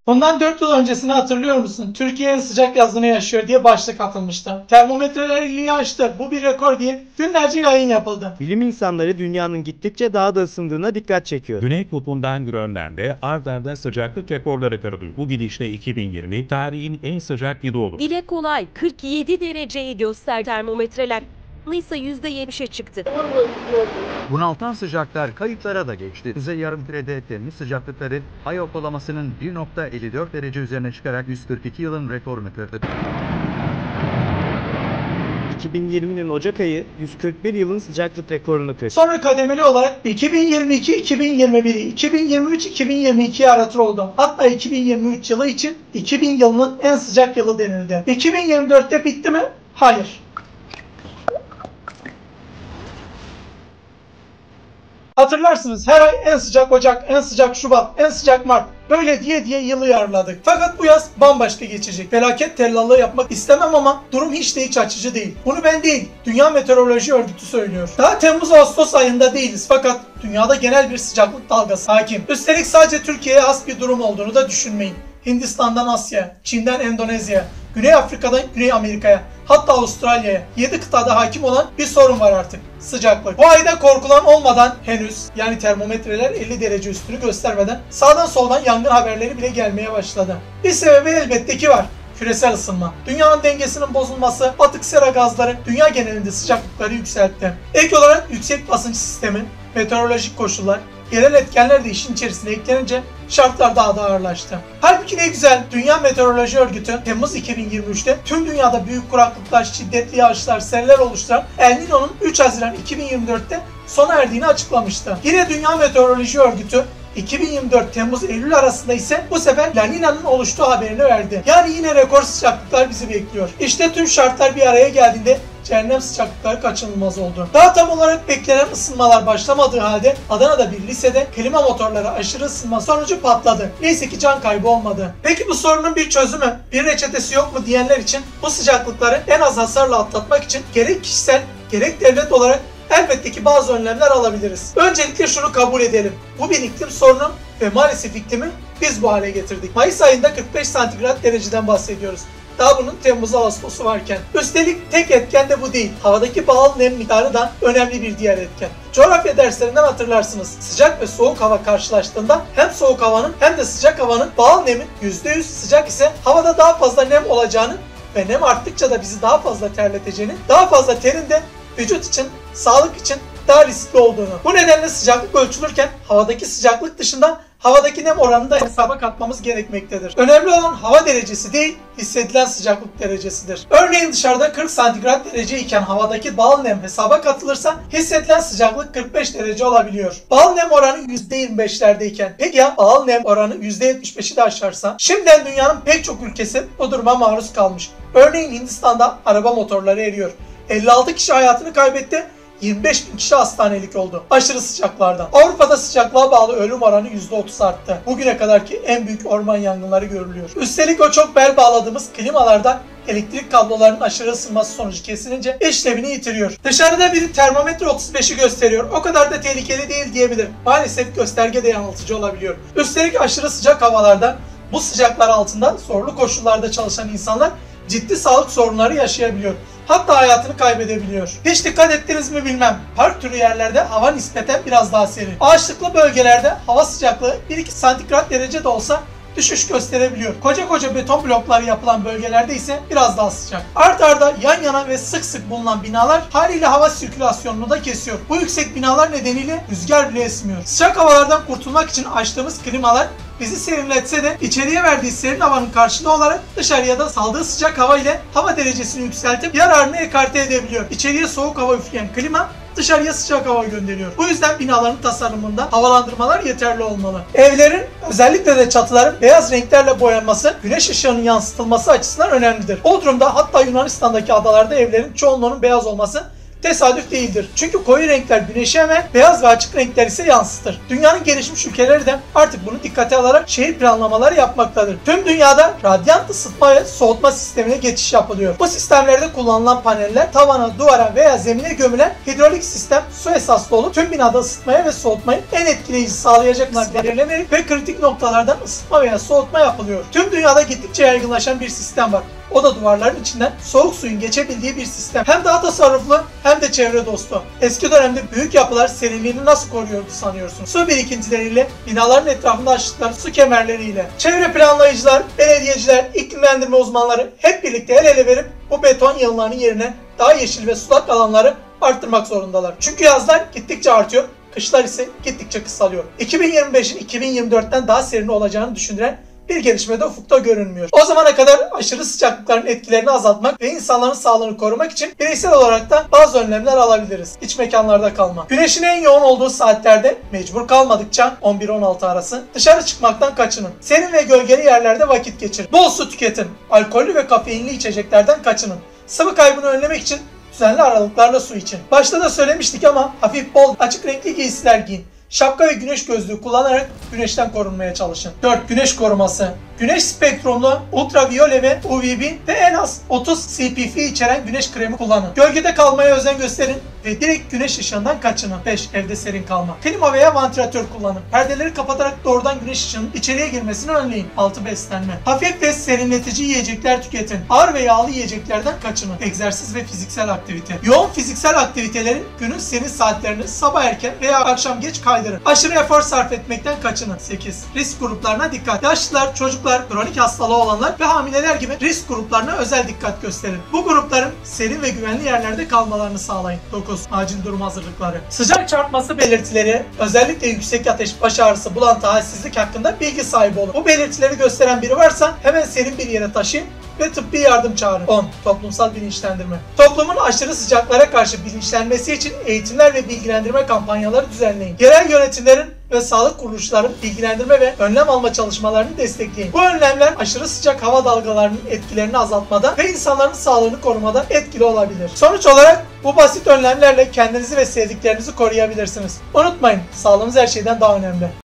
Bundan 4 yıl öncesini hatırlıyor musun? Türkiye en sıcak yazını yaşıyor diye başlık atılmıştı. Termometreler 50'yi aştı. Bu bir rekor diye günlerce yayın yapıldı. Bilim insanları dünyanın gittikçe daha da ısındığına dikkat çekiyor. Güney Kutbu'ndan Grönland'e ard arda sıcaklık rekorları kırıldı. Bu gidişle 2020 tarihin en sıcak yılı olur. Dile kolay 47 dereceyi göster termometreler. Ise %70'e çıktı. Bunaltan sıcaklar kayıtlara da geçti. Kuzey yarımkürede temiz sıcaklıkları ay ortalamasının 1,54 derece üzerine çıkarak 142 yılın rekorunu kırdı. 2020'nin Ocak ayı 141 yılın sıcaklık rekorunu kırdı. Sonra kademeli olarak 2022, 2021, 2023, 2022'yi aratır oldu. Hatta 2023 yılı için 2000 yılının en sıcak yılı denildi. 2024'te bitti mi? Hayır. Hatırlarsınız her ay en sıcak Ocak, en sıcak Şubat, en sıcak Mart. Böyle diye yılı yarladık. Fakat bu yaz bambaşka geçecek. Felaket tellallığı yapmak istemem ama durum hiç de iç açıcı değil. Bunu ben değil, Dünya Meteoroloji Örgütü söylüyor. Daha Temmuz-Ağustos ayında değiliz fakat dünyada genel bir sıcaklık dalgası hakim. Üstelik sadece Türkiye'ye has bir durum olduğunu da düşünmeyin. Hindistan'dan Asya, Çin'den Endonezya'ya, Güney Afrika'dan Güney Amerika'ya, hatta Avustralya'ya 7 kıtada hakim olan bir sorun var artık. Sıcaklık. Bu ayda korkulan olmadan henüz, yani termometreler 50 derece üstünü göstermeden sağdan soldan yangın haberleri bile gelmeye başladı. Bir sebebi elbette ki var. Küresel ısınma. Dünyanın dengesinin bozulması, atık sera gazları dünya genelinde sıcaklıkları yükseltti. Ek olarak yüksek basınç sistemi, meteorolojik koşullar, yerel etkenler de işin içerisine eklenince şartlar daha da ağırlaştı. Halbuki ne güzel, Dünya Meteoroloji Örgütü Temmuz 2023'te tüm dünyada büyük kuraklıklar, şiddetli yağışlar, seller oluşturan El Niño'nun 3 Haziran 2024'te sona erdiğini açıklamıştı. Yine Dünya Meteoroloji Örgütü 2024 Temmuz-Eylül arasında ise bu sefer La Niña'nın oluştuğu haberini verdi. Yani yine rekor sıcaklıklar bizi bekliyor. İşte tüm şartlar bir araya geldiğinde cehennem sıcaklıkları kaçınılmaz oldu. Daha tam olarak beklenen ısınmalar başlamadığı halde Adana'da bir lisede klima motorları aşırı ısınma sonucu patladı. Neyse ki can kaybı olmadı. Peki bu sorunun bir çözümü, bir reçetesi yok mu diyenler için bu sıcaklıkları en az hasarla atlatmak için gerek kişisel gerek devlet olarak elbette ki bazı önlemler alabiliriz. Öncelikle şunu kabul edelim. Bu bir iklim sorunu ve maalesef iklimi biz bu hale getirdik. Mayıs ayında 45 santigrat dereceden bahsediyoruz. Daha bunun Temmuz-Ağustos'u varken. Üstelik tek etken de bu değil. Havadaki bağıl nem miktarı da önemli bir diğer etken. Coğrafya derslerinden hatırlarsınız. Sıcak ve soğuk hava karşılaştığında hem soğuk havanın hem de sıcak havanın bağıl nemin %100 sıcak ise havada daha fazla nem olacağını ve nem arttıkça da bizi daha fazla terleteceğini, daha fazla terin de vücut için, sağlık için daha riskli olduğunu. Bu nedenle sıcaklık ölçülürken havadaki sıcaklık dışında havadaki nem oranını da hesaba katmamız gerekmektedir. Önemli olan hava derecesi değil, hissedilen sıcaklık derecesidir. Örneğin dışarıda 40 santigrat derece iken havadaki bağıl nem hesaba katılırsa hissedilen sıcaklık 45 derece olabiliyor. Bağıl nem oranı %25'lerdeyken, peki ya bağıl nem oranı %75'i de aşarsa? Şimdiden dünyanın pek çok ülkesi bu duruma maruz kalmış. Örneğin Hindistan'da araba motorları eriyor. 56 kişi hayatını kaybetti. 25 bin kişi hastanelik oldu. Aşırı sıcaklardan. Avrupa'da sıcaklığa bağlı ölüm oranı %30 arttı. Bugüne kadarki en büyük orman yangınları görülüyor. Üstelik o çok bel bağladığımız klimalarda elektrik kablolarının aşırı ısınması sonucu kesilince işlevini yitiriyor. Dışarıda bir termometre 35'i gösteriyor. O kadar da tehlikeli değil diyebilirim. Maalesef gösterge de yanıltıcı olabiliyor. Üstelik aşırı sıcak havalarda bu sıcaklar altında zorlu koşullarda çalışan insanlar ciddi sağlık sorunları yaşayabiliyor. Hatta hayatını kaybedebiliyor. Hiç dikkat ettiniz mi bilmem. Park türü yerlerde hava nispeten biraz daha serin. Ağaçlıklı bölgelerde hava sıcaklığı 1-2 santigrat derece de olsa düşüş gösterebiliyor. Koca koca beton blokları yapılan bölgelerde ise biraz daha sıcak. Art arda yan yana ve sık sık bulunan binalar haliyle hava sirkülasyonunu da kesiyor. Bu yüksek binalar nedeniyle rüzgar bile esmiyor. Sıcak havalardan kurtulmak için açtığımız klimalar bizi serinletse de içeriye verdiği serin havanın karşılığı olarak dışarıya da saldığı sıcak hava ile hava derecesini yükseltip yararını ekarte edebiliyor. İçeriye soğuk hava üfleyen klima dışarıya sıcak hava gönderiyor. Bu yüzden binaların tasarımında havalandırmalar yeterli olmalı. Evlerin, özellikle de çatıların beyaz renklerle boyanması, güneş ışığının yansıtılması açısından önemlidir. Bodrum'da, hatta Yunanistan'daki adalarda evlerin çoğunluğunun beyaz olması tesadüf değildir. Çünkü koyu renkler güneşi emer, beyaz ve açık renkler ise yansıtır. Dünyanın gelişmiş ülkeleri de artık bunu dikkate alarak şehir planlamaları yapmaktadır. Tüm dünyada radyant ısıtma ve soğutma sistemine geçiş yapılıyor. Bu sistemlerde kullanılan paneller tavana, duvara veya zemine gömülen hidrolik sistem su esaslı olup tüm binada ısıtmaya ve soğutmayı en etkileyici sağlayacak belirlenerek ve kritik noktalardan ısıtma veya soğutma yapılıyor. Tüm dünyada gittikçe yaygınlaşan bir sistem var. O da duvarların içinden soğuk suyun geçebildiği bir sistem. Hem daha tasarruflu hem de çevre dostu. Eski dönemde büyük yapılar seriliğini nasıl koruyordu sanıyorsun? Su birikintileriyle, binaların etrafında açtıkları su kemerleriyle. Çevre planlayıcılar, belediyeciler, iklimlendirme uzmanları hep birlikte el ele verip bu beton yığınlarının yerine daha yeşil ve sulak alanları arttırmak zorundalar. Çünkü yazlar gittikçe artıyor, kışlar ise gittikçe kısalıyor. 2025'in 2024'ten daha serin olacağını düşündüren bir gelişme de ufukta görünmüyor. O zamana kadar aşırı sıcaklıkların etkilerini azaltmak ve insanların sağlığını korumak için bireysel olarak da bazı önlemler alabiliriz. İç mekanlarda kalma. Güneşin en yoğun olduğu saatlerde mecbur kalmadıkça 11-16 arası dışarı çıkmaktan kaçının. Serin ve gölgeli yerlerde vakit geçirin. Bol su tüketin. Alkollü ve kafeinli içeceklerden kaçının. Sıvı kaybını önlemek için düzenli aralıklarla su için. Başta da söylemiştik ama hafif bol açık renkli giysiler giyin. Şapka ve güneş gözlüğü kullanarak güneşten korunmaya çalışın. 4. Güneş koruması. Güneş spektrumlu ultraviyole ve UVB ve en az 30 CPF içeren güneş kremi kullanın. Gölgede kalmaya özen gösterin ve direkt güneş ışığından kaçının. 5. Evde serin kalma. Klima veya vantilatör kullanın. Perdeleri kapatarak doğrudan güneş ışığının içeriye girmesini önleyin. 6. Beslenme. Hafif ve serinletici yiyecekler tüketin. Ağır ve yağlı yiyeceklerden kaçının. Egzersiz ve fiziksel aktivite. Yoğun fiziksel aktivitelerin günün serin saatlerini sabah erken veya akşam geç kaydırın. Aşırı efor sarf etmekten kaçının. 8. Risk gruplarına dikkat. Yaşlılar, çocuklar, kronik hastalığı olanlar ve hamileler gibi risk gruplarına özel dikkat gösterin. Bu grupların serin ve güvenli yerlerde kalmalarını sağlayın. 9. Acil durum hazırlıkları. Sıcak çarpması belirtileri, özellikle yüksek ateş, baş ağrısı, bulantı, halsizlik hakkında bilgi sahibi olun. Bu belirtileri gösteren biri varsa hemen serin bir yere taşıyın ve tıbbi yardım çağırın. 10. Toplumsal bilinçlendirme. Toplumun aşırı sıcaklara karşı bilinçlenmesi için eğitimler ve bilgilendirme kampanyaları düzenleyin. Yerel yönetimlerin ve sağlık kuruluşların bilgilendirme ve önlem alma çalışmalarını destekleyin. Bu önlemler aşırı sıcak hava dalgalarının etkilerini azaltmada ve insanların sağlığını korumada etkili olabilir. Sonuç olarak bu basit önlemlerle kendinizi ve sevdiklerinizi koruyabilirsiniz. Unutmayın, sağlığınız her şeyden daha önemli.